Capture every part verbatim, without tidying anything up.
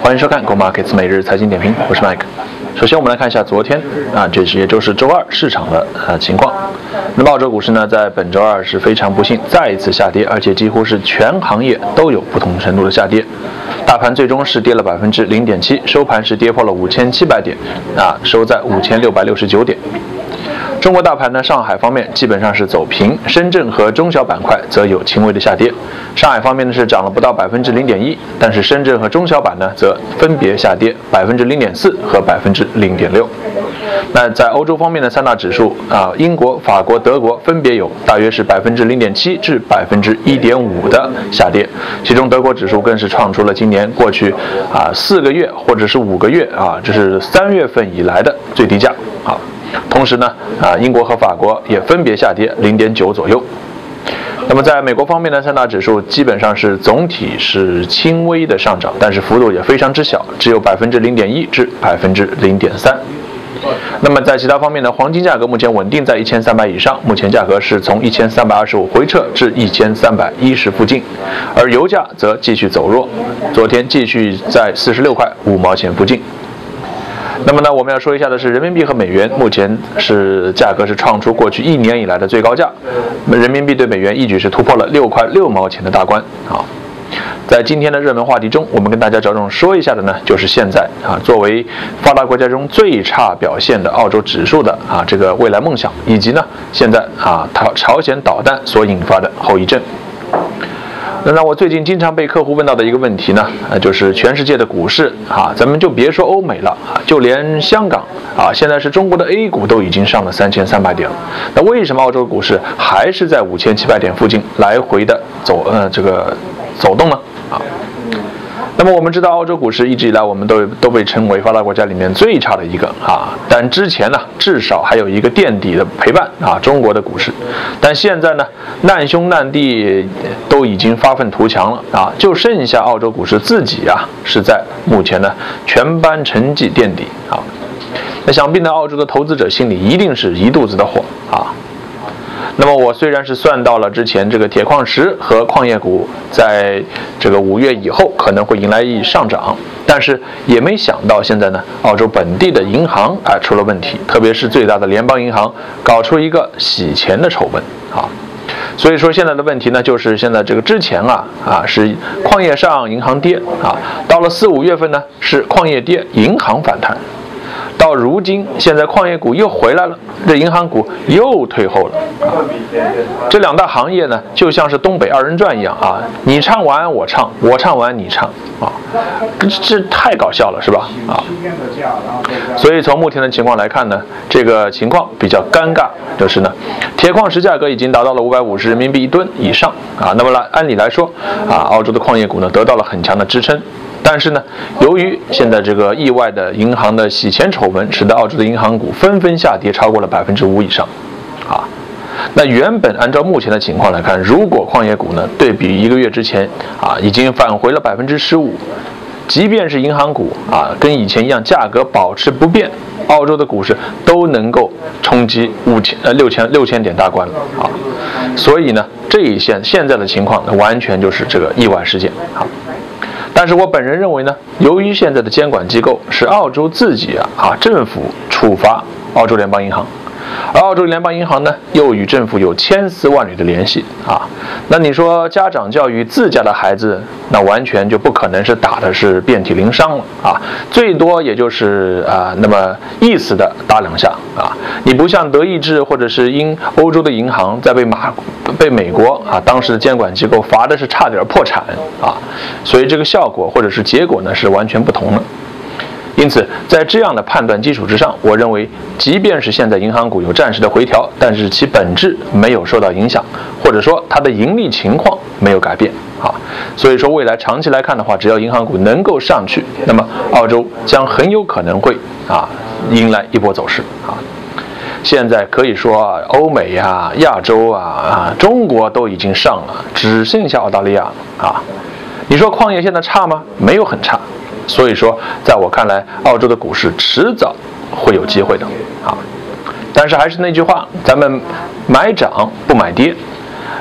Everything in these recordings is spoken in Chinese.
欢迎收看 Go Markets 每日财经点评，我是 Mike。首先，我们来看一下昨天啊，这是也就是周二市场的呃情况。那么澳洲股市呢，在本周二是非常不幸再一次下跌，而且几乎是全行业都有不同程度的下跌。大盘最终是跌了百分之零点七，收盘是跌破了五千七百点，啊，收在五千六百六十九点。中国大盘呢，上海方面基本上是走平，深圳和中小板块则有轻微的下跌。上海方面呢是涨了不到百分之零点一，但是深圳和中小板呢则分别下跌百分之零点四和百分之零点六。那在欧洲方面的三大指数啊，英国、法国、德国分别有大约是百分之零点七至百分之一点五的下跌，其中德国指数更是创出了今年过去啊四个月或者是五个月啊，这是三月份以来的最低价啊。同时呢，啊，英国和法国也分别下跌零点九左右。那么在美国方面呢，三大指数基本上是总体是轻微的上涨，但是幅度也非常之小，只有百分之零点一至百分之零点三。那么在其他方面呢，黄金价格目前稳定在一千三百以上，目前价格是从一千三百二十五回撤至一千三百一十附近，而油价则继续走弱，昨天继续在四十六块五毛钱附近。那么呢，我们要说一下的是，人民币和美元目前是价格是创出过去一年以来的最高价，人民币对美元一举是突破了六块六毛钱的大关啊。在今天的热门话题中，我们跟大家着重说一下的呢，就是现在啊，作为发达国家中最差表现的澳洲指数的啊这个未来梦想，以及呢现在啊朝朝鲜导弹所引发的后遗症。那我最近经常被客户问到的一个问题呢，呃，就是全世界的股市啊，咱们就别说欧美了啊，就连香港啊，现在是中国的 A 股都已经上了三千三百点了，那为什么澳洲股市还是在五千七百点附近来回的走呃这个走动呢？啊？那么我们知道，澳洲股市一直以来我们都都被称为发达国家里面最差的一个啊，但之前呢，至少还有一个垫底的陪伴啊，中国的股市。但现在呢，难兄难弟都已经发愤图强了啊，就剩下澳洲股市自己啊，是在目前呢全班成绩垫底啊。那想必呢，澳洲的投资者心里一定是一肚子的火啊。那么我虽然是算到了之前这个铁矿石和矿业股在这个五月以后可能会迎来上涨，但是也没想到现在呢，澳洲本地的银行啊出了问题，特别是最大的联邦银行搞出一个洗钱的丑闻啊。所以说现在的问题呢，就是现在这个之前啊啊是矿业上银行跌啊，到了四五月份呢是矿业跌，银行反弹。到如今，现在矿业股又回来了，这银行股又退后了啊！这两大行业呢，就像是东北二人转一样啊，你唱完我唱，我唱完你唱啊，这这太搞笑了，是吧？啊！所以从目前的情况来看呢，这个情况比较尴尬，就是呢，铁矿石价格已经达到了五百五十人民币一吨以上啊。那么来按理来说啊，澳洲的矿业股呢得到了很强的支撑。但是呢，由于现在这个意外的银行的洗钱丑闻，使得澳洲的银行股纷纷下跌超过了百分之五以上，啊，那原本按照目前的情况来看，如果矿业股呢对比一个月之前啊已经返回了百分之十五，即便是银行股啊跟以前一样价格保持不变，澳洲的股市都能够冲击五千呃六千六千点大关了啊，所以呢这一现现在的情况呢完全就是这个意外事件啊。但是我本人认为呢，由于现在的监管机构是澳洲自己啊啊政府处罚澳洲联邦银行，而澳洲联邦银行呢又与政府有千丝万缕的联系啊，那你说家长教育自家的孩子，那完全就不可能是打的是遍体鳞伤了啊，最多也就是啊那么意思的打两下啊，你不像德意志或者是英欧洲的银行在被马被美国啊当时的监管机构罚的是差点破产啊，所以这个效果或者是结果呢是完全不同的。因此，在这样的判断基础之上，我认为，即便是现在银行股有暂时的回调，但是其本质没有受到影响，或者说它的盈利情况没有改变啊。所以说，未来长期来看的话，只要银行股能够上去，那么澳洲将很有可能会啊迎来一波走势啊。现在可以说啊，欧美呀、亚洲啊、啊中国都已经上了，只剩下澳大利亚了啊。你说矿业现在差吗？没有很差。所以说，在我看来，澳洲的股市迟早会有机会的啊。但是还是那句话，咱们买涨不买跌。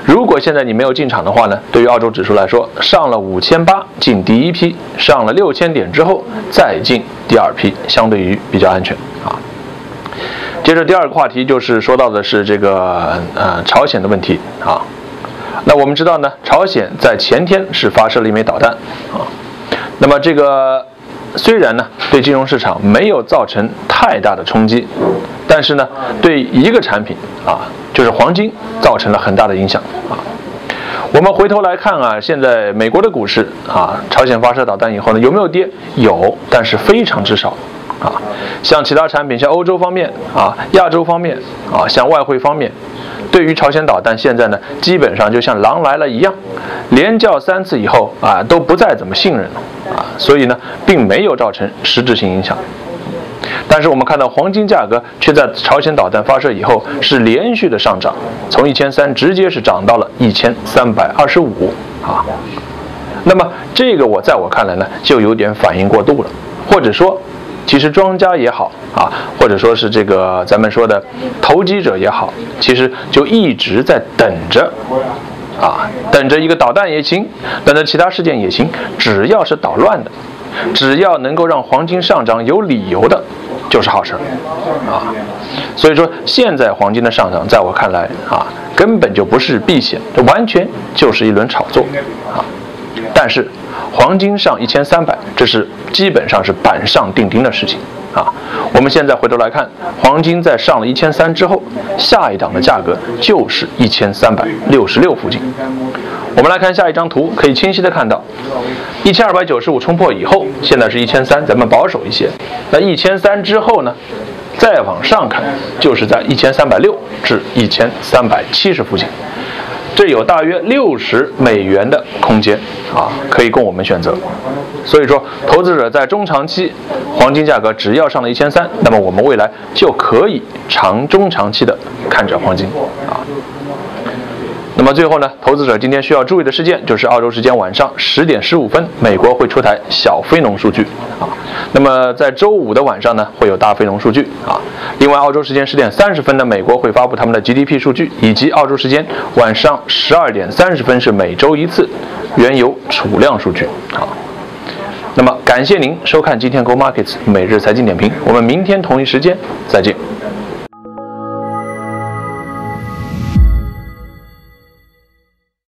如果现在你没有进场的话呢，对于澳洲指数来说，上了五千八进第一批，上了六千点之后再进第二批，相对于比较安全啊。接着第二个话题就是说到的是这个呃朝鲜的问题啊。那我们知道呢，朝鲜在前天是发射了一枚导弹啊。那么这个虽然呢对金融市场没有造成太大的冲击，但是呢对一个产品啊，就是黄金造成了很大的影响啊。我们回头来看啊，现在美国的股市啊，朝鲜发射导弹以后呢，有没有跌？有，但是非常之少啊。像其他产品，像欧洲方面啊、亚洲方面啊、像外汇方面，对于朝鲜导弹现在呢，基本上就像狼来了一样，连叫三次以后啊，都不再怎么信任了啊，所以呢，并没有造成实质性影响。但是我们看到黄金价格却在朝鲜导弹发射以后是连续的上涨，从一千三直接是涨到了一千三百二十五啊。那么这个我在我看来呢，就有点反应过度了，或者说，其实庄家也好啊，或者说是这个咱们说的投机者也好，其实就一直在等着啊，等着一个导弹也行，等着其他事件也行，只要是捣乱的，只要能够让黄金上涨有理由的，就是好事啊。所以说现在黄金的上涨，在我看来啊，根本就不是避险，这完全就是一轮炒作啊。但是黄金上一千三百，这是基本上是板上钉钉的事情啊。我们现在回头来看，黄金在上了一千三之后，下一档的价格就是一千三百六十六附近。我们来看下一张图，可以清晰的看到，一千二百九十五冲破以后，现在是一千三，咱们保守一些。那一千三之后呢，再往上看，就是在一千三百六至一千三百七十附近。这有大约六十美元的空间啊，可以供我们选择。所以说，投资者在中长期，黄金价格只要上了一千三，那么我们未来就可以长中长期的看着黄金啊。那么最后呢，投资者今天需要注意的事件就是澳洲时间晚上十点十五分，美国会出台小非农数据啊。那么在周五的晚上呢，会有大非农数据啊。另外，澳洲时间十点三十分呢，美国会发布他们的 G D P 数据，以及澳洲时间晚上十二点三十分是每周一次原油储量数据啊。那么感谢您收看今天 Go Markets 每日财经点评，我们明天同一时间再见。